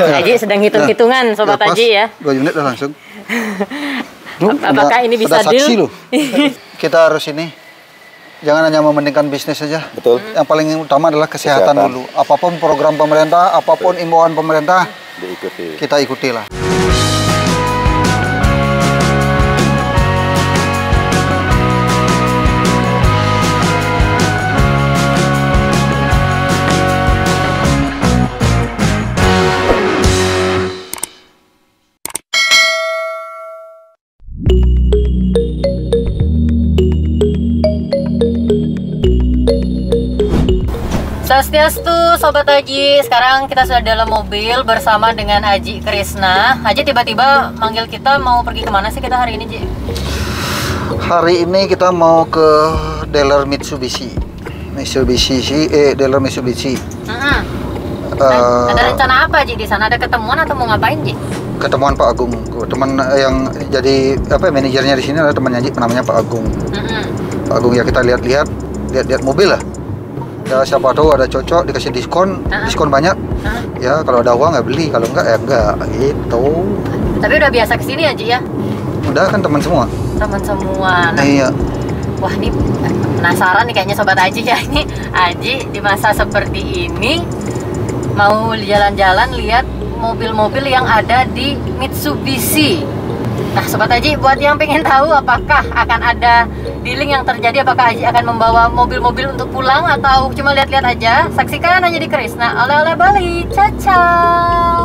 Aji sedang hitung-hitungan, Sobat ya, Aji ya. 2 unit udah langsung. Apakah ini bisa ada saksi deal? loh. Kita harus ini, jangan hanya mementingkan bisnis saja. Betul. Yang paling utama adalah kesehatan dulu. Apapun program pemerintah, apapun imbauan pemerintah, diikuti. kita ikutilah. Swastiastu Sobat Aji, sekarang kita sudah dalam mobil bersama dengan Aji Krisna. Aji tiba-tiba manggil kita mau pergi kemana sih kita hari ini, Ji? Hari ini kita mau ke dealer Mitsubishi. Dealer Mitsubishi. Ada rencana apa, Ji, di sana? Ada ketemuan atau mau ngapain, Ji? Ketemuan Pak Agung. Teman yang jadi manajernya di sini adalah temannya Aji, namanya Pak Agung. Pak Agung ya, kita lihat mobil lah. Ya siapa tahu ada cocok, dikasih diskon banyak. Ya kalau ada uang nggak beli, kalau enggak ya enggak gitu. Tapi udah biasa kesini ya, Ji ya? Udah kan teman semua. Teman semua. Nah, iya. Wah, ini penasaran nih kayaknya Sobat Aji ya. Ini Aji di masa seperti ini mau jalan-jalan lihat mobil-mobil yang ada di Mitsubishi. Nah, Sobat Aji, buat yang pengen tahu apakah akan ada dealing yang terjadi, apakah Aji akan membawa mobil-mobil untuk pulang atau cuma lihat-lihat aja, saksikan hanya di Krisna Oleh-oleh Bali. Ciao.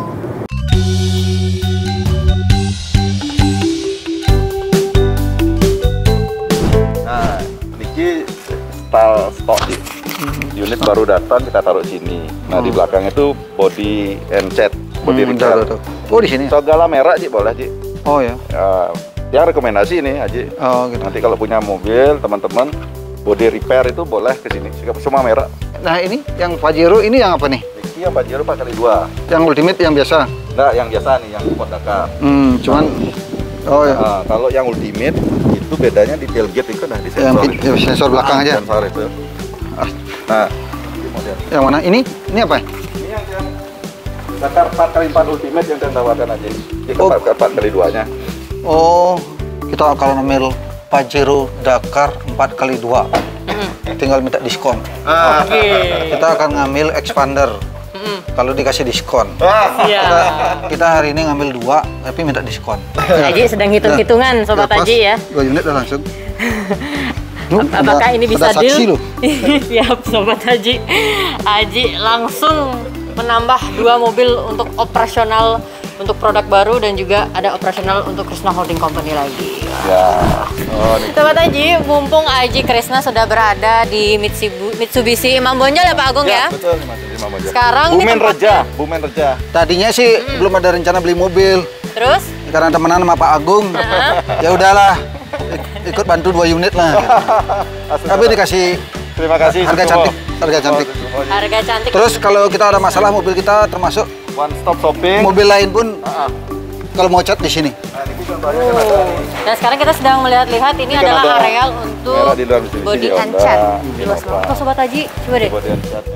Nah, Niki style stok sih. Unit baru datang kita taruh sini. Nah, di belakang itu body and chat, body repair. Oh, di sini. Segala merek Ji, boleh Ji. Oh ya. Ya rekomendasi ini Aji. Oh gitu. Nanti kalau punya mobil teman-teman body repair itu boleh ke sini. Semua merek. Nah ini yang Pajero ini yang apa nih? Ini yang Pajero 4x2. Yang Ultimate yang biasa? Nah yang biasa nih, yang Sport Dakar. Cuman. Oh ya. Nah, kalau yang Ultimate itu bedanya di tailgate itu nah di sensor. Yang sensor belakang aja. Sensor itu. Nah, ini model. Yang mana? Ini apa? Ini yang Dakar 4x4 Ultimate yang saya tawarkan aja. Ini 4x2-nya. Oh, kita kalau ngambil Pajero Dakar 4x2. Tinggal minta diskon. Kita akan ngambil expander. Kalau dikasih diskon. Kita hari ini ngambil 2 tapi minta diskon. Aji sedang hitung-hitungan, Sobat Aji ya. 2 unit udah langsung. Apakah ini bisa ada saksi deal? loh. Siap, Sobat Aji. Aji langsung menambah 2 mobil untuk operasional untuk produk baru dan juga ada operasional untuk Krisna Holding Company lagi. Ya. Oh, Sobat Aji, mumpung Aji Krisna sudah berada di Mitsubishi Imam Bonjol ya Pak Agung ya? Betul, Mitsubishi Imam Bonjol. Sekarang Bumen Reja. Tadinya sih belum ada rencana beli mobil. Terus? Karena temenan sama Pak Agung. Ya udahlah, ikut bantu 2 unit lah. Tapi dikasih. Terima kasih. Harga cantik. Harga cantik. Terus kalau kita ada masalah mobil kita termasuk one stop shopping. Mobil lain pun kalau mau cat di sini. Dan sekarang kita sedang melihat-lihat ini adalah areal untuk body and chat. Luas banget. Oh, Sobat Aji, coba deh. Body and chatnya.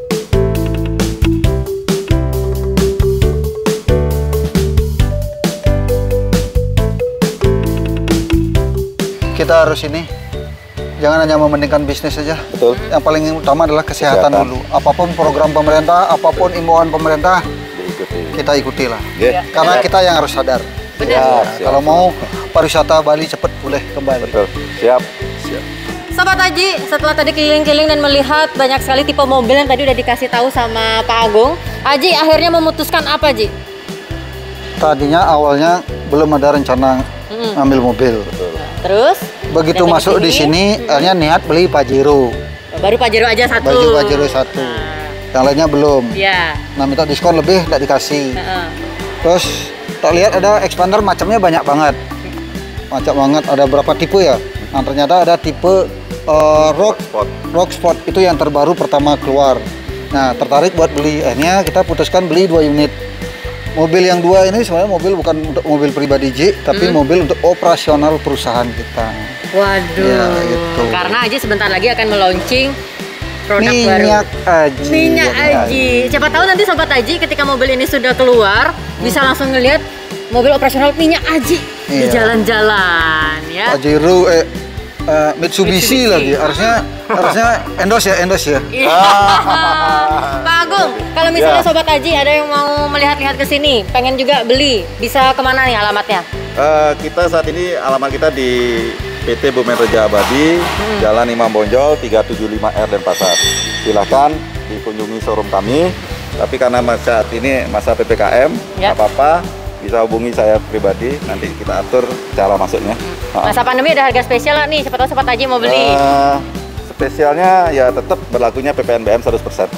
Kita harus ini, jangan hanya mementingkan bisnis saja. Betul. Yang paling utama adalah kesehatan dulu. Apapun program pemerintah, apapun imbauan pemerintah, kita ikutilah. Karena kita yang harus sadar. Kalau mau pariwisata Bali cepat pulih kembali. Betul. Siap. Sobat Aji, setelah tadi keliling-keliling dan melihat banyak sekali tipe mobil yang tadi udah dikasih tahu sama Pak Agung, Aji akhirnya memutuskan apa, Ji? Tadinya awalnya belum ada rencana ngambil mobil. Terus? Begitu masuk di sini, akhirnya niat beli Pajero. Baru Pajero aja satu. Pajero 1. Yang lainnya belum. Iya. Nah, minta diskon lebih, tidak dikasih. Terus tak lihat ada expander macamnya banyak banget. Ada berapa tipe ya? Nah, ternyata ada tipe Rock Sport itu yang terbaru pertama keluar. Nah, tertarik buat beli. Akhirnya kita putuskan beli 2 unit. Mobil yang 2 ini sebenarnya bukan untuk mobil pribadi J, tapi mobil untuk operasional perusahaan kita. Waduh. Ya, gitu. Karena Aji sebentar lagi akan meluncing produk Minyak baru. Aji. Minyak Aji. Siapa tahu nanti Sobat Aji ketika mobil ini sudah keluar bisa langsung ngelihat mobil operasional Minyak Aji di Iya. jalan-jalan ya. Pajero Mitsubishi lagi. Harusnya endorse ya. Iya. Pak Agung, kalau misalnya Sobat Aji ada yang mau melihat-lihat ke sini, pengen juga beli, bisa kemana nih alamatnya? Kita saat ini alamat kita di PT Bumen Reja Abadi, Jalan Imam Bonjol 375R Denpasar. Silahkan dikunjungi showroom kami. Tapi karena saat ini masa PPKM, nggak apa-apa, bisa hubungi saya pribadi. Nanti kita atur cara masuknya. Masa pandemi ada harga spesial nggak nih? Siapa tahu Sobat Aji mau beli. Spesialnya ya tetap berlakunya PPNBM 100%.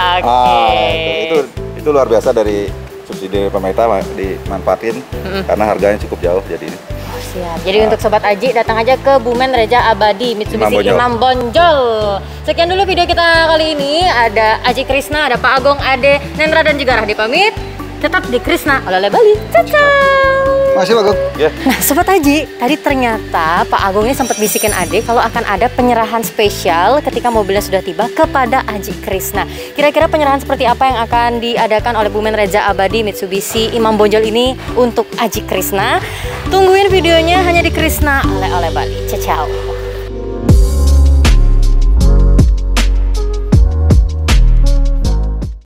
Itu luar biasa dari subsidi pemerintah dimanfaatin karena harganya cukup jauh jadi ini. Siap. Jadi untuk Sobat Aji datang aja ke Bumen Reja Abadi Mitsubishi Imam Bonjol. Sekian dulu video kita kali ini. Ada Aji Krisna, ada Pak Agung, Ade, Nendra dan juga Rahdi pamit. Tetap di Krisna Oleh-oleh Bali. Ciao. Masih Pak Agung. Yeah. Nah Sobat Aji, tadi ternyata Pak Agung ini sempat bisikin Ade kalau akan ada penyerahan spesial ketika mobilnya sudah tiba kepada Aji Krisna. Kira-kira penyerahan seperti apa yang akan diadakan oleh Bumen Reja Abadi Mitsubishi Imam Bonjol ini untuk Aji Krisna? Tungguin videonya hanya di Krisna Oleh-oleh Bali. Ciao.